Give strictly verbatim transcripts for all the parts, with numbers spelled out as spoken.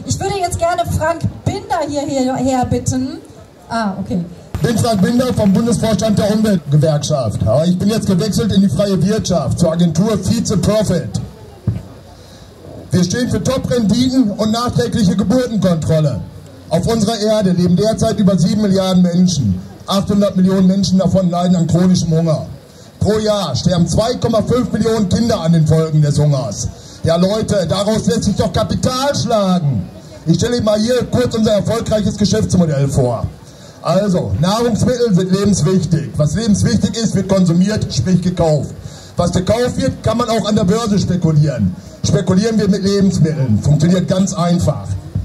Ich würde jetzt gerne Frank Binder hierher bitten. Ah, okay. Ich bin Frank Binder vom Bundesvorstand der Umweltgewerkschaft. Ich bin jetzt gewechselt in die freie Wirtschaft zur Agentur Vize Profit. Wir stehen für Top-Renditen und nachträgliche Geburtenkontrolle. Auf unserer Erde leben derzeit über sieben Milliarden Menschen. achthundert Millionen Menschen davon leiden an chronischem Hunger. Pro Jahr sterben zwei Komma fünf Millionen Kinder an den Folgen des Hungers. Ja Leute, daraus lässt sich doch Kapital schlagen. Ich stelle Ihnen mal hier kurz unser erfolgreiches Geschäftsmodell vor. Also, Nahrungsmittel sind lebenswichtig. Was lebenswichtig ist, wird konsumiert, sprich gekauft. Was gekauft wird, kann man auch an der Börse spekulieren. Spekulieren wir mit Lebensmitteln. Funktioniert ganz einfach.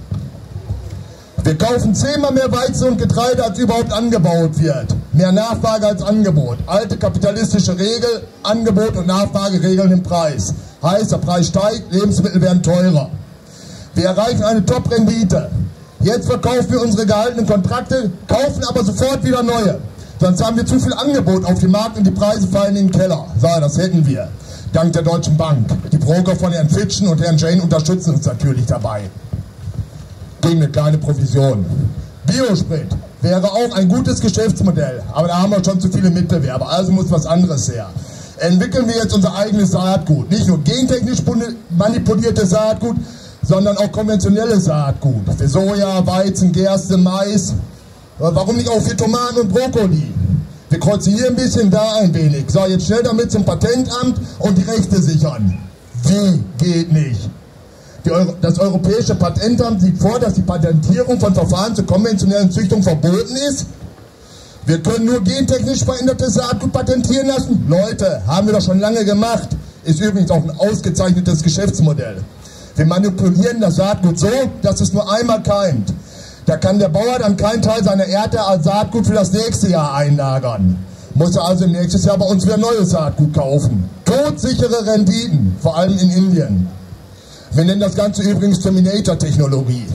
Wir kaufen zehnmal mehr Weizen und Getreide, als überhaupt angebaut wird. Mehr Nachfrage als Angebot. Alte kapitalistische Regel, Angebot und Nachfrage regeln den Preis. Heißt, der Preis steigt, Lebensmittel werden teurer. Wir erreichen eine Top-Rendite. Jetzt verkaufen wir unsere gehaltenen Kontrakte, kaufen aber sofort wieder neue. Sonst haben wir zu viel Angebot auf dem Markt und die Preise fallen in den Keller. So, das hätten wir. Dank der Deutschen Bank. Die Broker von Herrn Fitschen und Herrn Jane unterstützen uns natürlich dabei. Gegen eine kleine Provision. Biosprit wäre auch ein gutes Geschäftsmodell, aber da haben wir schon zu viele Mitbewerber, also muss was anderes her. Entwickeln wir jetzt unser eigenes Saatgut. Nicht nur gentechnisch manipuliertes Saatgut, sondern auch konventionelles Saatgut. Für Soja, Weizen, Gerste, Mais. Warum nicht auch für Tomaten und Brokkoli? Wir kreuzen hier ein bisschen, da ein wenig. So, jetzt schnell damit zum Patentamt und die Rechte sichern. Wie? Geht nicht. Die Euro, das Europäische Patentamt sieht vor, dass die Patentierung von Verfahren zur konventionellen Züchtung verboten ist. Wir können nur gentechnisch verändertes Saatgut patentieren lassen. Leute, haben wir doch schon lange gemacht. Ist übrigens auch ein ausgezeichnetes Geschäftsmodell. Wir manipulieren das Saatgut so, dass es nur einmal keimt. Da kann der Bauer dann keinen Teil seiner Ernte als Saatgut für das nächste Jahr einlagern. Muss er also nächstes Jahr bei uns wieder neues Saatgut kaufen. Todsichere Renditen, vor allem in Indien. Wir nennen das Ganze übrigens Terminator-Technologie.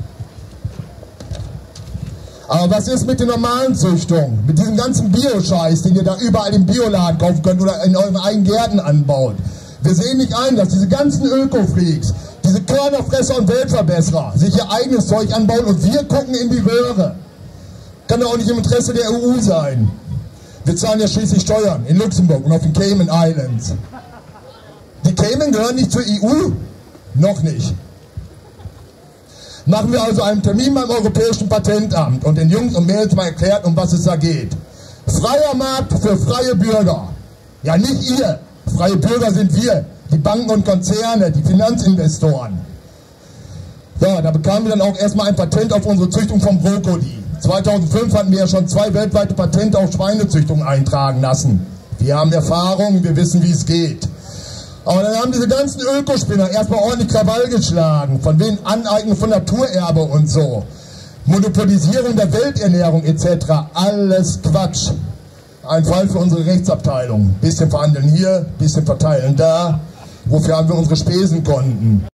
Aber was ist mit den normalen Züchtungen? Mit diesem ganzen Bio-Scheiß, den ihr da überall im Bioladen kaufen könnt oder in euren eigenen Gärten anbaut? Wir sehen nicht ein, dass diese ganzen Öko-Freaks, diese Körnerfresser und Weltverbesserer sich ihr eigenes Zeug anbauen und wir gucken in die Röhre. Kann doch auch nicht im Interesse der E U sein. Wir zahlen ja schließlich Steuern in Luxemburg und auf den Cayman Islands. Die Cayman gehören nicht zur E U? Noch nicht. Machen wir also einen Termin beim Europäischen Patentamt und den Jungs und Mädels mal erklärt, um was es da geht. Freier Markt für freie Bürger. Ja, nicht ihr. Freie Bürger sind wir. Die Banken und Konzerne, die Finanzinvestoren. So, da bekamen wir dann auch erstmal ein Patent auf unsere Züchtung von Brokkoli. zweitausendfünf hatten wir ja schon zwei weltweite Patente auf Schweinezüchtung eintragen lassen. Wir haben Erfahrung, wir wissen, wie es geht. Aber dann haben diese ganzen Ökospinner erstmal ordentlich Krawall geschlagen, von wegen Aneignung von Naturerbe und so. Monopolisierung der Welternährung et cetera. Alles Quatsch. Ein Fall für unsere Rechtsabteilung. Bisschen verhandeln hier, bisschen verteilen da. Wofür haben wir unsere Spesenkonten?